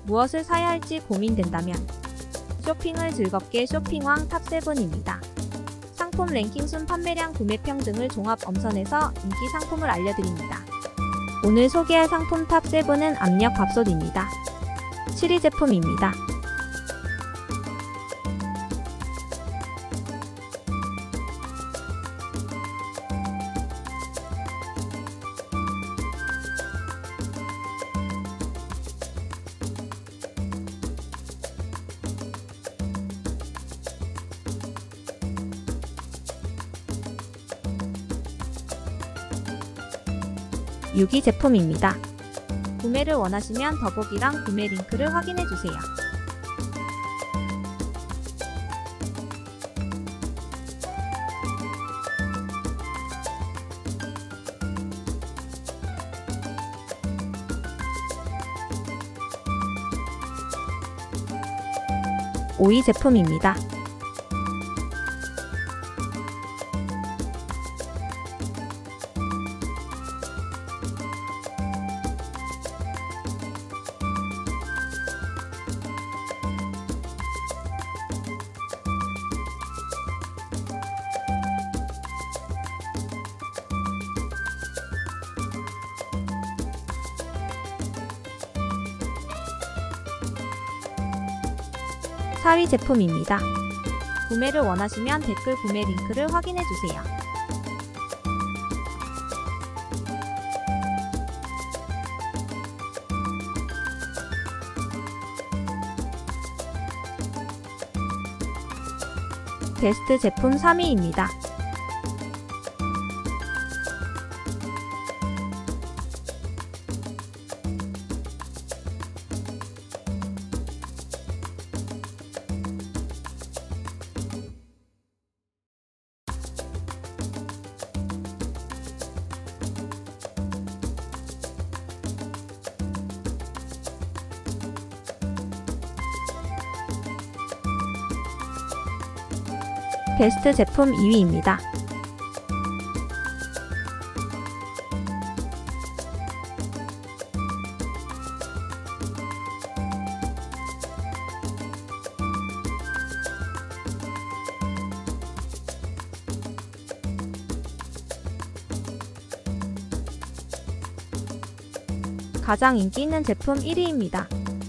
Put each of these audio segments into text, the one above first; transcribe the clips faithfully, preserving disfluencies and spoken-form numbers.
무엇을 사야 할지 고민된다면 쇼핑을 즐겁게 쇼핑왕 탑 세븐입니다. 상품 랭킹 순, 판매량, 구매평 등을 종합 엄선해서 인기 상품을 알려드립니다. 오늘 소개할 상품 탑 세븐은 압력 밥솥입니다. 칠 위 제품입니다. 육 위 제품입니다. 구매를 원하시면 더보기랑 구매 링크를 확인해주세요. 오 위 제품입니다. 사 위 제품입니다. 구매를 원하시면 댓글 구매 링크를 확인해주세요. 베스트 제품 삼 위입니다. 베스트 제품 이 위입니다. 가장 인기 있는 제품 일 위입니다.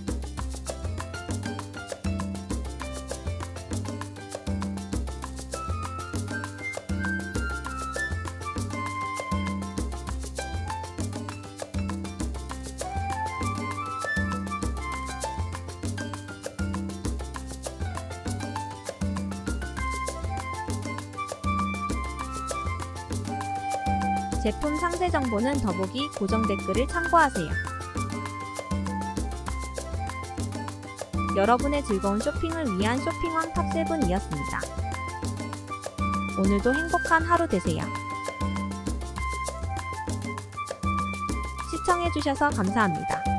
제품 상세 정보는 더보기, 고정 댓글을 참고하세요. 여러분의 즐거운 쇼핑을 위한 쇼핑왕 탑 세븐이었습니다. 오늘도 행복한 하루 되세요. 시청해주셔서 감사합니다.